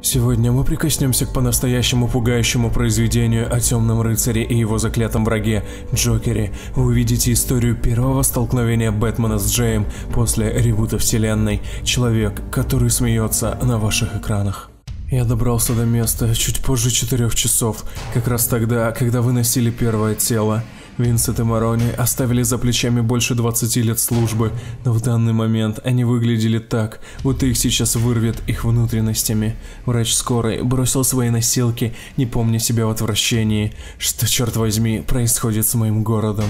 Сегодня мы прикоснемся к по-настоящему пугающему произведению о Темном Рыцаре и его заклятом враге Джокере. Вы увидите историю первого столкновения Бэтмена с Джеем после ребута вселенной. Человек, который смеется на ваших экранах. Я добрался до места чуть позже 4 часов, как раз тогда, когда выносили первое тело. Винсент и Марони оставили за плечами больше 20 лет службы, но в данный момент они выглядели так, будто их сейчас вырвет их внутренностями. Врач скорой бросил свои носилки, не помня себя в отвращении. Что, черт возьми, происходит с моим городом?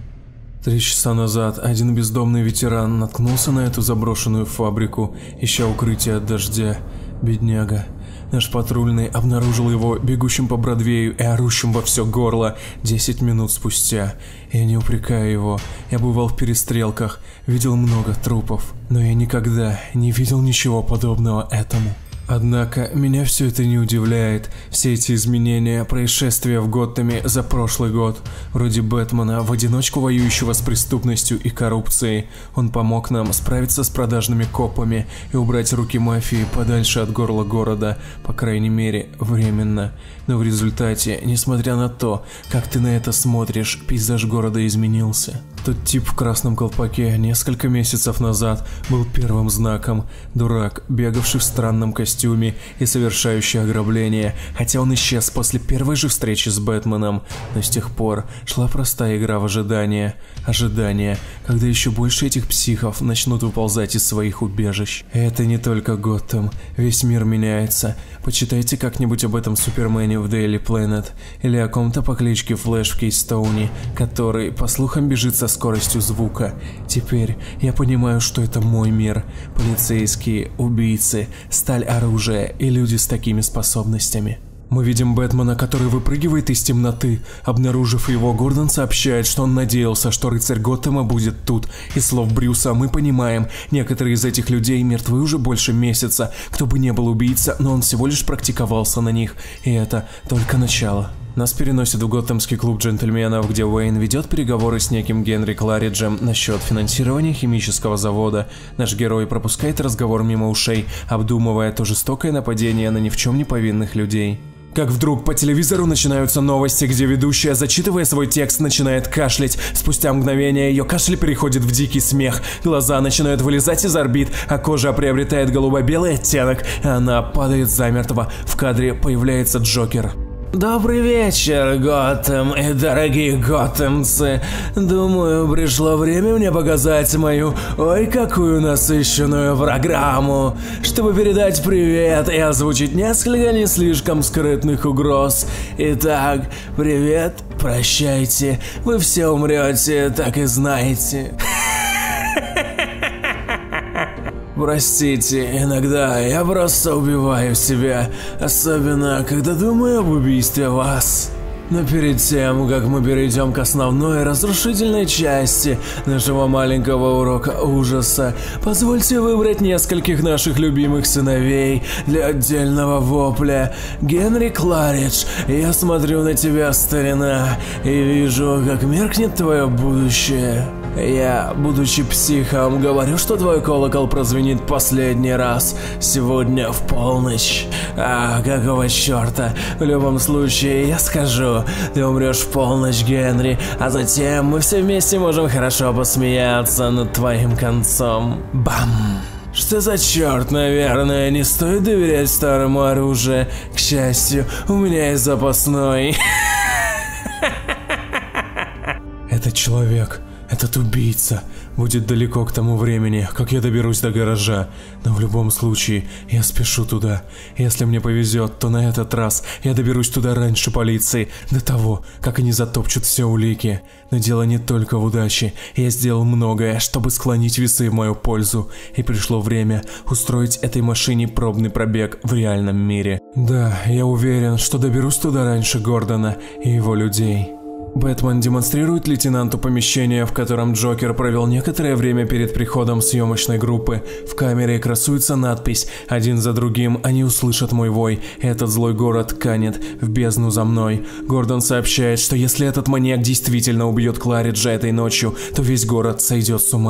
3 часа назад один бездомный ветеран наткнулся на эту заброшенную фабрику, ища укрытие от дождя. Бедняга. Наш патрульный обнаружил его бегущим по Бродвею и орущим во все горло 10 минут спустя. Я не упрекаю его, я бывал в перестрелках, видел много трупов, но я никогда не видел ничего подобного этому. Однако меня все это не удивляет, все эти изменения, происшествия в Готэме за прошлый год. Вроде Бэтмена, в одиночку воюющего с преступностью и коррупцией. Он помог нам справиться с продажными копами и убрать руки мафии подальше от горла города, по крайней мере, временно. Но в результате, несмотря на то, как ты на это смотришь, пейзаж города изменился. Тот тип в красном колпаке несколько месяцев назад был первым знаком. Дурак, бегавший в странном костюме и совершающий ограбление, хотя он исчез после первой же встречи с Бэтменом. Но с тех пор шла простая игра в ожидание. Ожидание, когда еще больше этих психов начнут выползать из своих убежищ. Это не только Готэм, весь мир меняется. Почитайте как-нибудь об этом Супермене в Daily Planet или о ком-то по кличке Флэш в Кейстоуне, который, по слухам, бежит со скоростью звука. Теперь я понимаю, что это мой мир. Полицейские, убийцы, сталь оружия и люди с такими способностями. Мы видим Бэтмена, который выпрыгивает из темноты. Обнаружив его, Гордон сообщает, что он надеялся, что рыцарь Готэма будет тут. Из слов Брюса мы понимаем, некоторые из этих людей мертвы уже больше месяца. Кто бы ни был убийца, но он всего лишь практиковался на них. И это только начало. Нас переносят в Готэмский клуб джентльменов, где Уэйн ведет переговоры с неким Генри Клариджем насчет финансирования химического завода. Наш герой пропускает разговор мимо ушей, обдумывая то жестокое нападение на ни в чем не повинных людей. Как вдруг по телевизору начинаются новости, где ведущая, зачитывая свой текст, начинает кашлять. Спустя мгновение ее кашель переходит в дикий смех. Глаза начинают вылезать из орбит, а кожа приобретает голубо-белый оттенок. Она падает замертво. В кадре появляется Джокер. Добрый вечер, Готэм и дорогие готэмцы. Думаю, пришло время мне показать мою, ой, какую насыщенную программу, чтобы передать привет и озвучить несколько не слишком скрытных угроз. Итак, привет, прощайте, вы все умрете, так и знаете. Простите, иногда я просто убиваю себя, особенно когда думаю об убийстве вас. Но перед тем, как мы перейдем к основной разрушительной части нашего маленького урока ужаса, позвольте выбрать нескольких наших любимых сыновей для отдельного вопля. Генри Кларидж, я смотрю на тебя, старина, и вижу, как меркнет твое будущее. Я, будучи психом, говорю, что твой колокол прозвенит последний раз сегодня в полночь. А какого черта? В любом случае, я скажу, ты умрешь в полночь, Генри, а затем мы все вместе можем хорошо посмеяться над твоим концом. Бам! Что за черт, наверное, не стоит доверять старому оружию. К счастью, у меня есть запасной. Этот человек... Этот убийца будет далеко к тому времени, как я доберусь до гаража, но в любом случае я спешу туда. Если мне повезет, то на этот раз я доберусь туда раньше полиции, до того, как они затопчут все улики. Но дело не только в удаче, я сделал многое, чтобы склонить весы в мою пользу, и пришло время устроить этой машине пробный пробег в реальном мире. Да, я уверен, что доберусь туда раньше Гордона и его людей. Бэтмен демонстрирует лейтенанту помещение, в котором Джокер провел некоторое время перед приходом съемочной группы. В камере красуется надпись «Один за другим они услышат мой вой. Этот злой город канет в бездну за мной». Гордон сообщает, что если этот маньяк действительно убьет Клариджа этой ночью, то весь город сойдет с ума.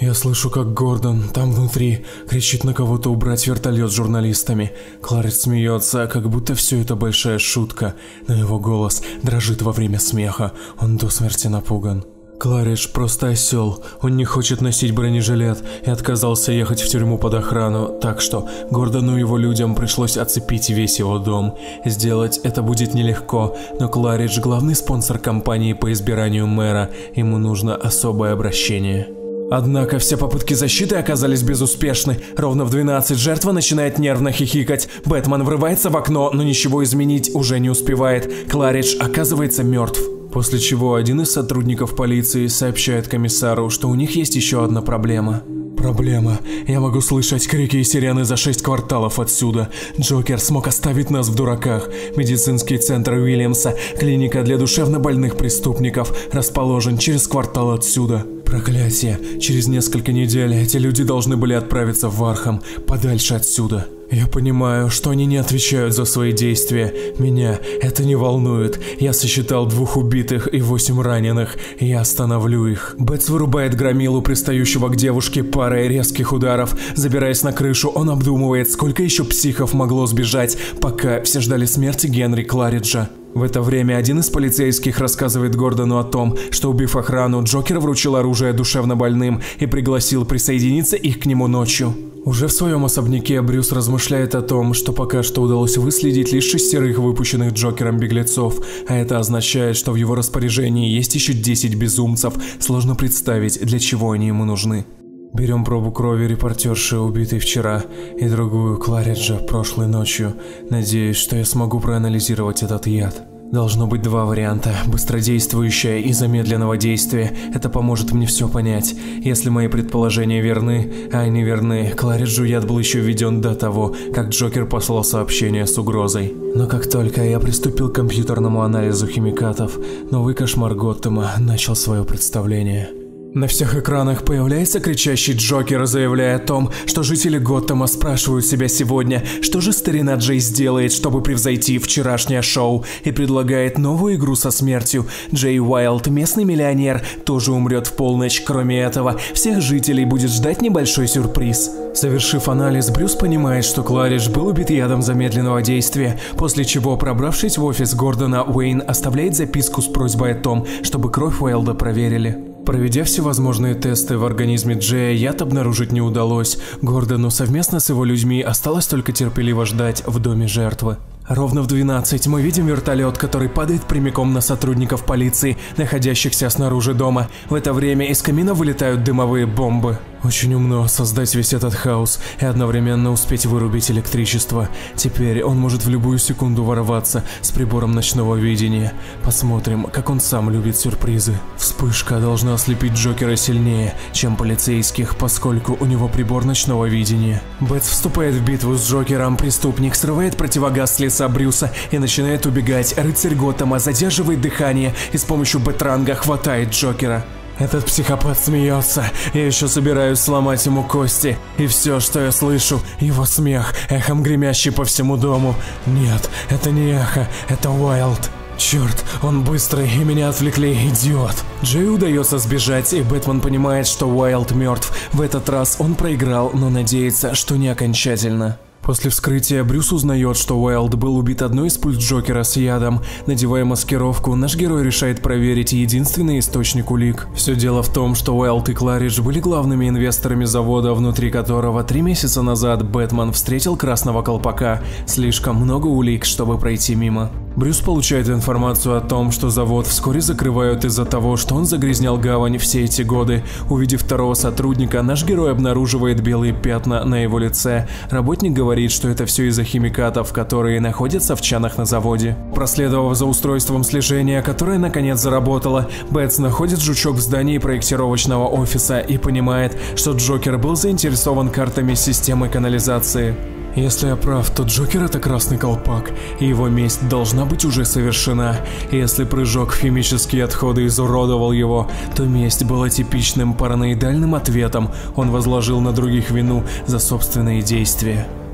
Я слышу, как Гордон там внутри кричит на кого-то убрать вертолет с журналистами. Кларидж смеется, как будто все это большая шутка, но его голос дрожит во время смеха, он до смерти напуган. Кларидж просто осел, он не хочет носить бронежилет и отказался ехать в тюрьму под охрану, так что Гордону и его людям пришлось оцепить весь его дом. Сделать это будет нелегко, но Кларидж главный спонсор кампании по избиранию мэра, ему нужно особое обращение. Однако все попытки защиты оказались безуспешны. Ровно в 12 жертва начинает нервно хихикать. Бэтмен врывается в окно, но ничего изменить уже не успевает. Кларидж оказывается мертв. После чего один из сотрудников полиции сообщает комиссару, что у них есть еще одна проблема. Проблема. Я могу слышать крики и сирены за 6 кварталов отсюда. Джокер смог оставить нас в дураках. Медицинский центр Уильямса, клиника для душевнобольных преступников, расположен через квартал отсюда. Проклятие. Через несколько недель эти люди должны были отправиться в Архам, подальше отсюда. Я понимаю, что они не отвечают за свои действия. Меня это не волнует. Я сосчитал 2 убитых и 8 раненых. Я остановлю их. Бэтс вырубает громилу, пристающего к девушке, парой резких ударов. Забираясь на крышу, он обдумывает, сколько еще психов могло сбежать, пока все ждали смерти Генри Клариджа. В это время один из полицейских рассказывает Гордону о том, что, убив охрану, Джокер вручил оружие душевнобольным и пригласил присоединиться их к нему ночью. Уже в своем особняке Брюс размышляет о том, что пока что удалось выследить лишь 6 выпущенных Джокером беглецов, а это означает, что в его распоряжении есть еще 10 безумцев, сложно представить, для чего они ему нужны. Берем пробу крови репортерши, убитой вчера, и другую Клариджа прошлой ночью. Надеюсь, что я смогу проанализировать этот яд. Должно быть 2 варианта, быстродействующее и замедленного действия. Это поможет мне все понять. Если мои предположения верны, а они верны, Клариджу яд был еще введен до того, как Джокер послал сообщение с угрозой. Но как только я приступил к компьютерному анализу химикатов, новый кошмар Готэма начал свое представление. На всех экранах появляется кричащий Джокер, заявляя о том, что жители Готэма спрашивают себя сегодня, что же старина Джей сделает, чтобы превзойти вчерашнее шоу, и предлагает новую игру со смертью. Джей Уайлд, местный миллионер, тоже умрет в полночь. Кроме этого, всех жителей будет ждать небольшой сюрприз. Совершив анализ, Брюс понимает, что Кларидж был убит ядом замедленного действия, после чего, пробравшись в офис Гордона, Уэйн оставляет записку с просьбой о том, чтобы кровь Уайлда проверили. Проведя всевозможные тесты в организме Джея, яд обнаружить не удалось. Гордону совместно с его людьми осталось только терпеливо ждать в доме жертвы. Ровно в 12 мы видим вертолет, который падает прямиком на сотрудников полиции, находящихся снаружи дома. В это время из камина вылетают дымовые бомбы. Очень умно создать весь этот хаос и одновременно успеть вырубить электричество. Теперь он может в любую секунду ворваться с прибором ночного видения. Посмотрим, как он сам любит сюрпризы. Вспышка должна ослепить Джокера сильнее, чем полицейских, поскольку у него прибор ночного видения. Бэтс вступает в битву с Джокером, преступник срывает противогаз с лица Брюса и начинает убегать. Рыцарь Готэма задерживает дыхание и с помощью бэтранга хватает Джокера. Этот психопат смеется, я еще собираюсь сломать ему кости, и все, что я слышу, его смех, эхом гремящий по всему дому. Нет, это не эхо, это Уайлд. Черт, он быстрый, и меня отвлекли, идиот. Джею удается сбежать, и Бэтмен понимает, что Уайлд мертв. В этот раз он проиграл, но надеется, что не окончательно. После вскрытия Брюс узнает, что Уайлд был убит одной из пуль Джокера с ядом. Надевая маскировку, наш герой решает проверить единственный источник улик. Все дело в том, что Уайлд и Кларидж были главными инвесторами завода, внутри которого 3 месяца назад Бэтмен встретил Красного Колпака. Слишком много улик, чтобы пройти мимо. Брюс получает информацию о том, что завод вскоре закрывают из-за того, что он загрязнял гавань все эти годы. Увидев второго сотрудника, наш герой обнаруживает белые пятна на его лице. Работник говорит, что это все из-за химикатов, которые находятся в чанах на заводе. Проследовав за устройством слежения, которое наконец заработало, Бэтс находит жучок в здании проектировочного офиса и понимает, что Джокер был заинтересован картами системы канализации. Если я прав, то Джокер — это Красный Колпак, и его месть должна быть уже совершена. Если прыжок в химические отходы изуродовал его, то месть была типичным параноидальным ответом, он возложил на других вину за собственные действия.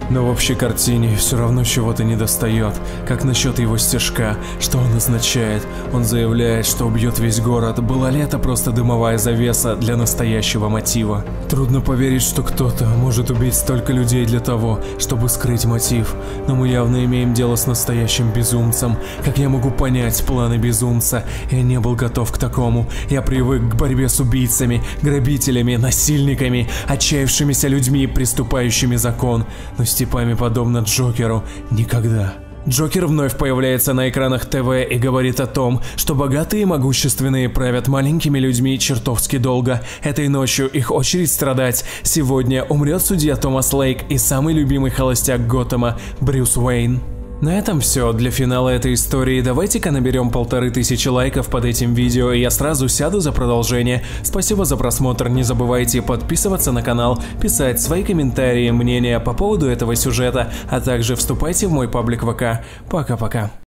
Но в общей картине все равно чего-то недостает. Как насчет его стишка? Что он означает? Он заявляет, что убьет весь город. Была ли это просто дымовая завеса для настоящего мотива? Трудно поверить, что кто-то может убить столько людей для того, чтобы скрыть мотив. Но мы явно имеем дело с настоящим безумцем. Как я могу понять планы безумца? Я не был готов к такому. Я привык к борьбе с убийцами, грабителями, насильниками, отчаявшимися людьми, приступающими закон. Но с типами подобно Джокеру никогда. Джокер вновь появляется на экранах ТВ и говорит о том, что богатые и могущественные правят маленькими людьми чертовски долго. Этой ночью их очередь страдать. Сегодня умрет судья Томас Лейк и самый любимый холостяк Готэма Брюс Уэйн. На этом все. Для финала этой истории давайте-ка наберем 1500 лайков под этим видео, и я сразу сяду за продолжение. Спасибо за просмотр, не забывайте подписываться на канал, писать свои комментарии, мнения по поводу этого сюжета, а также вступайте в мой паблик ВК. Пока-пока.